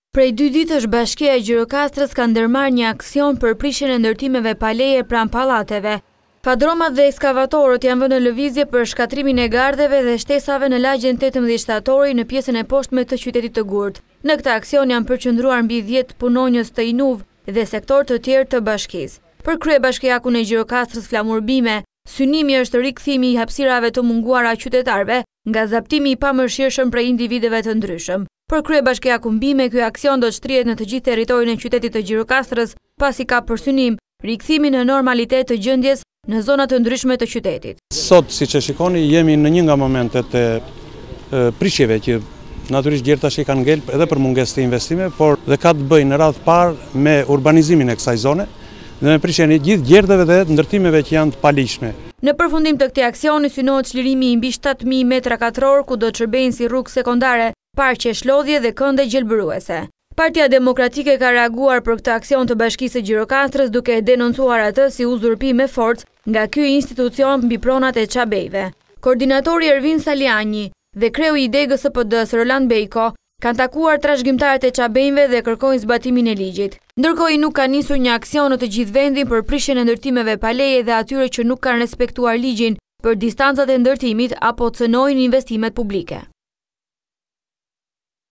Prej 2 ditësh Bashkia e Gjirokastrës ka ndërmarrë një aksion për prishjen e ndërtimeve pa leje pranë pallateve. Padromat dhe ekskavatorët janë vënë në lëvizje për shkatrimin e gardheve dhe shtesave në lagjen 18 shtatori në pjesën e poshtme të qytetit të Gurët. Në këtë aksion janë përqendruar mbi 10 punonjës të INUV dhe sektor të tjerë të bashkisë. Për kryebashkiakun e Gjirokastrës Flamur Bime, synimi është rikthimi i hapësirave të munguara qytetarëve nga zaptimi i pamërshirshëm prej individëve të ndryshëm. Për kryebashkiakun Bime, ky aksion do të shtrihet në të gjithë territorin e qytetit të Gjirokastrës, pasi ka për synim rikthimin në normalitet të gjendjes në zona të ndryshme të qytetit. Sot, siç e shikoni, jemi në një nga momentet e prishjeve që natyrisht gjithë tash i kanë ngel edhe për mungesë të investimeve, por dhe ka të bëjë në radhë parë me urbanizimin e kësaj zone dhe me prishjen e gjithë gjerdheve dhe ndërtimeve që janë të paligjshme. Në përfundim të këtij aksioni synohet çlirimi i mbi 7.000 metra katror ku do të shërbejnë si rrugë sekondare, parqe shlodhje dhe kënde gjelbëruese. Partia Demokratike ka reaguar për këtë aksion të Bashkisë së Gjirokastrës duke e denoncuar atë si uzurpim me forcë nga ky institucion mbi pronat e çabejve. Koordinatori Ervin Saliani dhe kreu i degës së PD-s Roland Bejko kanë takuar trashëgimtarët e çabejve dhe kërkojnë zbatimin e ligjit. Ndërkohë nuk ka nisur një aksion në të gjithë vendin për prishjen e ndërtimeve pa leje dhe atyre që nuk kanë respektuar ligjin për distancat e ndërtimit apo cënojnë investimet publike.